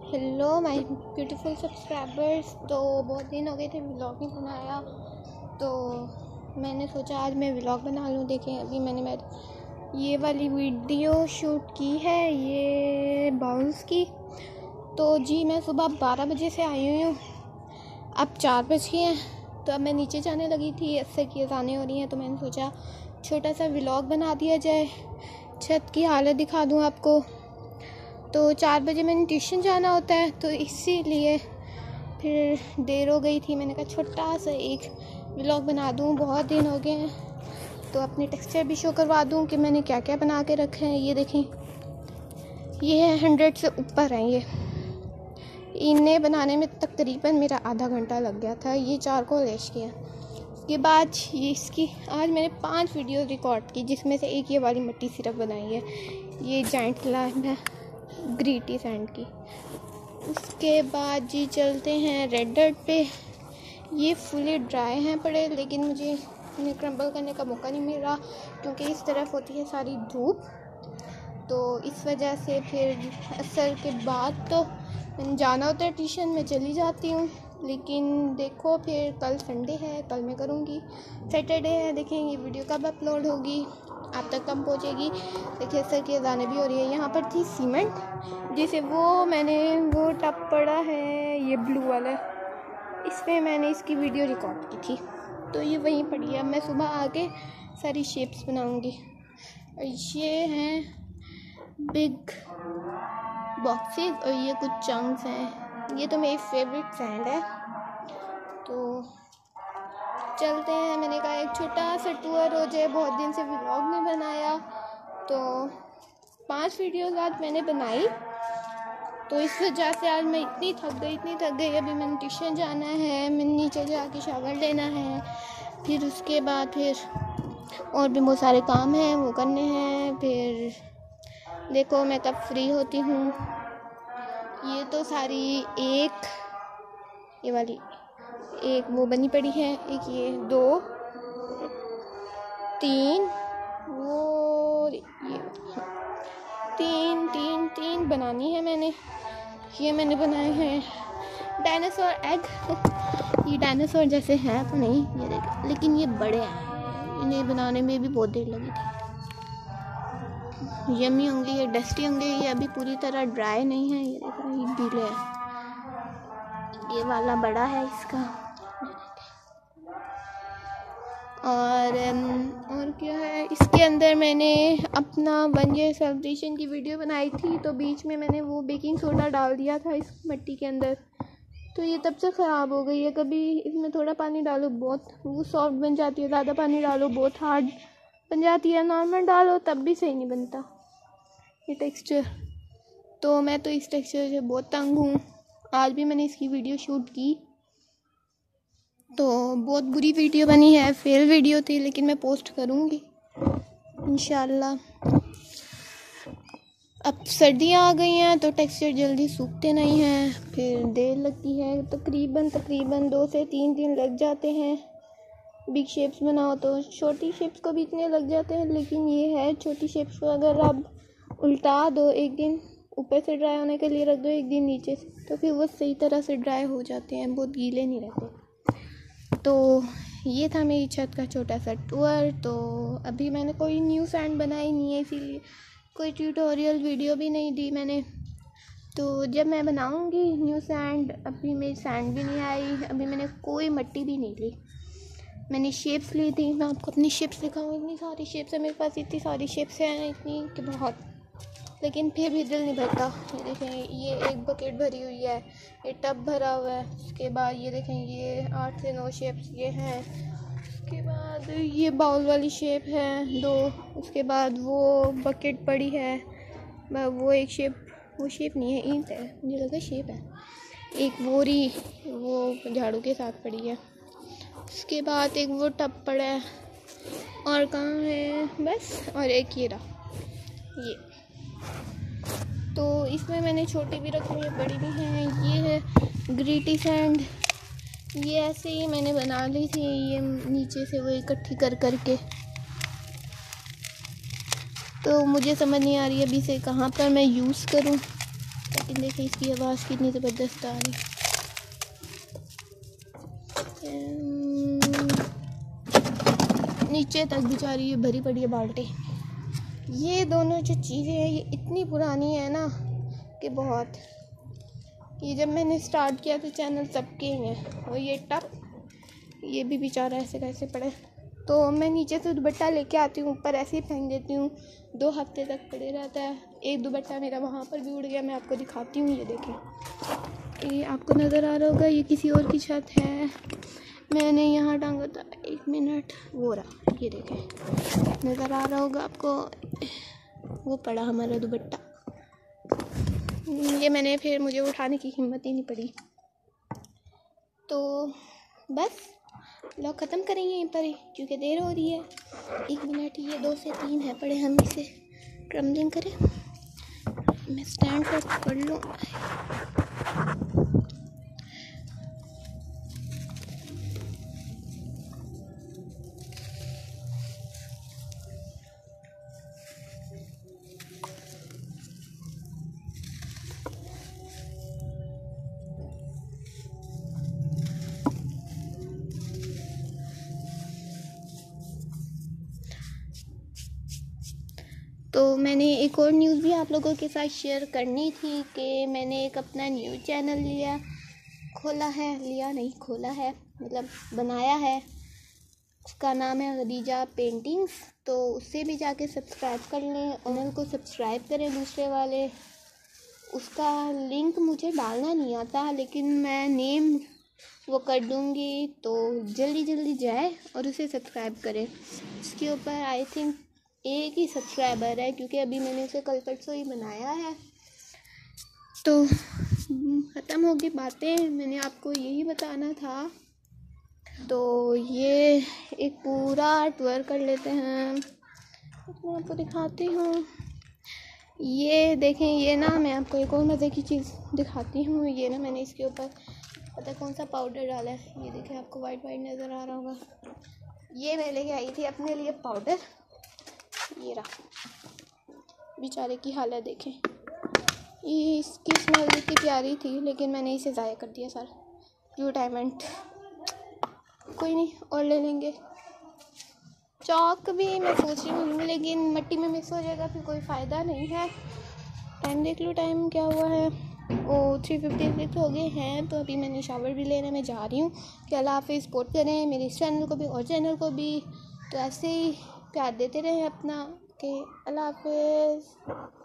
Hello my beautiful subscribers. तो बहुत दिन हो गए थे व्लॉग नहीं बनाया, तो मैंने सोचा आज मैं व्लॉग बना लूँ। देखें अभी मैंने ये वाली वीडियो शूट की है, ये बाउंस की। तो जी मैं सुबह 12 बजे से आई हुई हूँ, अब 4 बज गए हैं। तो अब मैं नीचे जाने लगी थी, ऐसे की अज़ानें हो रही हैं, तो मैंने सोचा छोटा सा व्लॉग बना दिया जाए, छत की हालत दिखा दूँ आपको। तो 4 बजे मैंने ट्यूशन जाना होता है, तो इसीलिए फिर देर हो गई थी। मैंने कहा छोटा सा एक व्लॉग बना दूँ, बहुत दिन हो गए हैं, तो अपने टेक्सचर भी शो करवा दूँ कि मैंने क्या क्या बना के रखे हैं। ये देखें, ये है 100 से ऊपर हैं। ये इन्हें बनाने में तकरीबन मेरा आधा घंटा लग गया था। ये 4 को लेश किया। उसके बाद ये इसकी आज मैंने 5 वीडियो रिकॉर्ड की, जिसमें से एक ये वाली मिट्टी सिरप बनाई है। ये जाइंट स्लाइम है ग्रीटी सैंड की। उसके बाद जी चलते हैं रेड डर्ट पे। ये फुली ड्राई हैं पड़े, लेकिन मुझे इन्हें क्रम्बल करने का मौका नहीं मिल रहा, क्योंकि इस तरफ होती है सारी धूप। तो इस वजह से फिर असर के बाद तो मैंने जाना होता है ट्यूशन में, चली जाती हूँ। लेकिन देखो फिर कल संडे है, कल मैं करूँगी। सैटरडे है, देखें ये वीडियो कब अपलोड होगी, आप तक कम पहुँचेगी। देखिए सर की अज़ानें भी हो रही है। यहाँ पर थी सीमेंट, जिसे मैंने वो टब पड़ा है, ये ब्लू वाला, इसमें मैंने इसकी वीडियो रिकॉर्ड की थी, तो ये वहीं पड़ी है। अब मैं सुबह आके सारी शेप्स बनाऊँगी। और ये हैं बिग बॉक्सेस और ये कुछ चंक्स हैं। ये तो मेरी फेवरेट सैंड है। तो चलते हैं। मैंने कहा एक छोटा सा टूर हो जाए, बहुत दिन से व्लॉग नहीं बनाया। तो 5 वीडियोस आज मैंने बनाई, तो इस वजह से आज मैं इतनी थक गई। अभी मैंने ट्यूशन जाना है, मैंने नीचे जाके शावर लेना है, फिर उसके बाद फिर और भी बहुत सारे काम हैं वो करने हैं। फिर देखो मैं कब फ्री होती हूँ। ये तो सारी ये वाली एक वो बनी पड़ी है, एक ये 2 3 वो ये 3 बनानी है मैंने। ये मैंने बनाए हैं डायनासोर एग। ये डायनासोर जैसे हैं तो नहीं, ये देखो, लेकिन ये बड़े हैं। इन्हें बनाने में भी बहुत देर लगी थी। यम्मी होंगे, ये डस्टी होंगे। ये अभी पूरी तरह ड्राई नहीं है, ये देखो ये गीले है। ये वाला बड़ा है इसका। और क्या है इसके अंदर, मैंने अपना 1 ईयर सेलिब्रेशन की वीडियो बनाई थी, तो बीच में मैंने वो बेकिंग सोडा डाल दिया था इस मिट्टी के अंदर, तो ये तब से ख़राब हो गई है। कभी इसमें थोड़ा पानी डालो बहुत वो सॉफ्ट बन जाती है, ज़्यादा पानी डालो बहुत हार्ड बन जाती है, नॉर्मल डालो तब भी सही नहीं बनता ये टेक्सचर। तो मैं तो इस टेक्सचर से बहुत तंग हूँ। आज भी मैंने इसकी वीडियो शूट की, तो बहुत बुरी वीडियो बनी है, फेल वीडियो थी, लेकिन मैं पोस्ट करूँगी इंशाल्लाह। अब सर्दियाँ आ गई हैं तो टेक्सचर जल्दी सूखते नहीं हैं, फिर देर लगती है। तकरीबन 2 से 3 दिन लग जाते हैं। बिग शेप्स बनाओ तो छोटी शेप्स को भी इतने लग जाते हैं, लेकिन ये है छोटी शेप्स को अगर आप उल्टा दो, एक दिन ऊपर से ड्राई होने के लिए रख दो, एक दिन नीचे से, तो फिर वो सही तरह से ड्राई हो जाते हैं, बहुत गीले नहीं रहते। तो ये था मेरी छत का छोटा सा टूर। तो अभी मैंने कोई न्यू सैंड बनाई नहीं है, इसीलिए कोई ट्यूटोरियल वीडियो भी नहीं दी मैंने। तो जब मैं बनाऊंगी न्यू सैंड, अभी मेरी सैंड भी नहीं आई, अभी मैंने कोई मिट्टी भी नहीं ली। मैंने शेप्स ली थी, मैं आपको अपनी शेप्स दिखाऊंगी। इतनी सारी शेप्स है मेरे पास, इतनी सारी शेप्स हैं, इतनी कि बहुत, लेकिन फिर भी दिल नहीं भरता। ये देखें, ये एक बकेट भरी हुई है, ये टब भरा हुआ है। उसके बाद ये देखें, ये 8 से 9 शेप्स ये हैं। उसके बाद ये बाउल वाली शेप है 2। उसके बाद वो बकेट पड़ी है, वो एक शेप, वो शेप नहीं है, ईंट है, मुझे लगा शेप है। एक वो झाड़ू के साथ पड़ी है। उसके बाद एक वो टब पड़ा है, और कहाँ है, बस, और एक ये रहा ये। तो इसमें मैंने छोटी भी रखी है, बड़ी भी हैं। ये है ग्रीटी सैंड, ये ऐसे ही मैंने बना ली थी, ये नीचे से वो इकट्ठी कर के। तो मुझे समझ नहीं आ रही अभी से कहाँ पर मैं यूज़ करूँ। लेकिन देखिए इसकी आवाज़ कितनी ज़बरदस्त आ रही। नीचे तक बेचारी ये भरी पड़ी है बाल्टी। ये दोनों जो चीज़ें हैं ये इतनी पुरानी है ना कि बहुत। ये जब मैंने स्टार्ट किया था चैनल सबके ही हैं। और ये टप, ये भी बेचारा ऐसे कैसे पड़े। तो मैं नीचे से दुपट्टा लेके आती हूँ, ऊपर ऐसे ही फेंक देती हूँ, 2 हफ्ते तक पड़े रहता है। एक दुपट्टा मेरा वहाँ पर भी उड़ गया, मैं आपको दिखाती हूँ। ये देखें, ये आपको नज़र आ रहा होगा, ये किसी और की छत है। मैंने यहाँ टांगा था, 1 मिनट, वो रहा, ये देखें, नज़र आ रहा होगा आपको, वो पड़ा हमारा दुपट्टा। ये मैंने फिर मुझे उठाने की हिम्मत ही नहीं पड़ी। तो बस व्लॉग ख़त्म करेंगे यहीं पर ही, क्योंकि देर हो रही है। 1 मिनट, ये 2 से 3 है पड़े, हम इसे क्रम्बलिंग करें। मैं स्टैंड पर पकड़ लूँ। तो मैंने एक और न्यूज़ भी आप लोगों के साथ शेयर करनी थी कि मैंने एक अपना न्यू चैनल खोला है, मतलब बनाया है। उसका नाम है खदीजा पेंटिंग्स। तो उससे भी जाके सब्सक्राइब कर लें, चैनल को सब्सक्राइब करें दूसरे वाले। उसका लिंक मुझे डालना नहीं आता, लेकिन मैं नेम वो कर दूँगी, तो जल्दी जाए और उसे सब्सक्राइब करें। इसके ऊपर आई थिंक एक ही सब्सक्राइबर है, क्योंकि अभी मैंने उसे कल परसों ही बनाया है। तो ख़त्म हो गई बातें, मैंने आपको यही बताना था। तो ये एक पूरा टूर कर लेते हैं, मैं आपको दिखाती हूँ। ये देखें, ये ना मैं आपको एक और मज़े की चीज़ दिखाती हूँ। ये ना मैंने इसके ऊपर पता कौन सा पाउडर डाला है। ये देखें, आपको वाइट नज़र आ रहा होगा। ये मैं लेके आई थी अपने लिए पाउडर। ये रहा, बेचारे की हालत देखें। ये इसकी स्मेल इतनी प्यारी थी, लेकिन मैंने इसे ज़ाया कर दिया सारा। ब्लू डायमंड, कोई नहीं, और ले लेंगे। चौक भी मैं सोच रही हूँ, लेकिन मिट्टी में मिक्स हो जाएगा, फिर कोई फ़ायदा नहीं है। टाइम देख लो, टाइम क्या हुआ है, वो 3:56 हो गए हैं। तो अभी मैंने शावर भी लेने में जा रही हूँ। कि अल्लाह हाफ़िज़, सपोर्ट करें मेरे इस चैनल को भी और चैनल को भी। तो ऐसे ही प्यार देते रहें अपना। कि अल्लाह हाफ़िज़।